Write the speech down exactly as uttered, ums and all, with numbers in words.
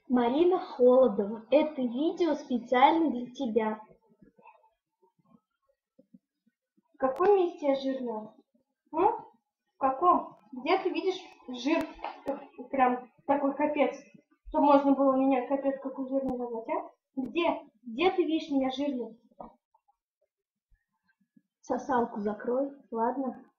Марина Холодова, это видео специально для тебя. В каком месте я жирная? Ну? В каком? Где ты видишь жир прям такой капец, что можно было меня капец какой жирный назвать, а? Где? Где ты видишь меня жирной? Сосалку закрой, ладно?